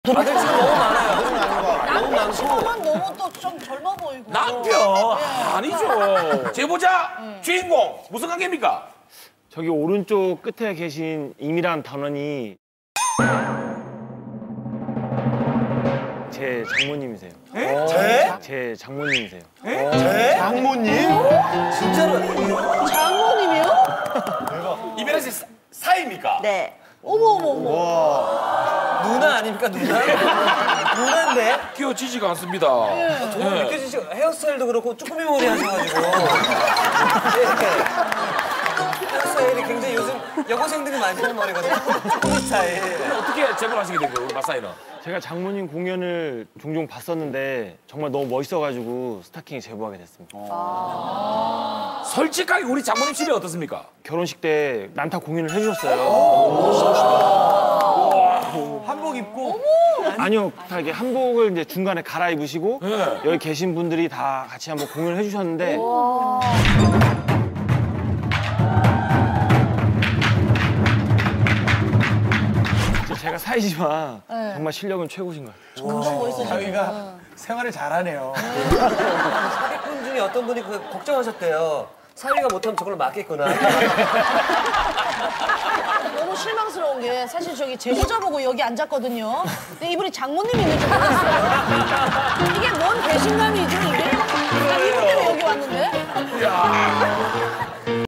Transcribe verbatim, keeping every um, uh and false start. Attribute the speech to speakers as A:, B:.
A: 아들 지금 너무 많아요. 너무 많고.
B: 남편 너무 또 좀 젊어 보이고.
C: 남편? 네. 아니죠. 제보자 네. 주인공 무슨 관계입니까?
D: 저기 오른쪽 끝에 계신 임이란 단원이 제 장모님이세요.
A: 에? 제?
D: 제 장모님이세요.
A: 에? 제?
E: 장모님?
A: 진짜로?
B: 장모님이요?
C: 이별아 씨 사- 사이입니까?
B: 네. 어머 어머 어머.
A: 누나 아닙니까 누나? 누나인데?
C: 끼워지지가 않습니다.
A: 정말
C: 네.
A: 느껴지시고 헤어스타일도 그렇고 쭈꾸미 머리 하셔가지고 네. 헤어스타일이 굉장히 요즘 여고생들이 많이 쓰는 머리거든요. 쭈꾸미 스타일.
C: 어떻게 제보를 하시게 된 거예요, 우리 마사이는?
D: 제가 장모님 공연을 종종 봤었는데 정말 너무 멋있어가지고 스타킹에 제보하게 됐습니다.
C: 아 솔직하게 우리 장모님 집이 어떻습니까?
D: 결혼식 때 난타 공연을 해주셨어요.
A: 한복 입고?
D: 아니요, 다 이게 한복을 이제 중간에 갈아입으시고
C: 네.
D: 여기 계신 분들이 다 같이 한번 공연을 해주셨는데 제가 사이지만
B: 네.
D: 정말 실력은 최고신 것 같아요.
B: 엄청 멋있으시죠.
E: 자기가 생활을 잘하네요.
A: 사기꾼 중에 어떤 분이 그 걱정하셨대요. 사위가 못하면 저걸로 맞겠구나.
B: 너무 실망스러운 게 사실 저기 제보자 보고 여기 앉았거든요. 근데 이분이 장모님이 있는 줄 몰랐어요. 이게 뭔 배신감이지 이게? 나 이분 때문에 여기 왔는데?
C: 이야.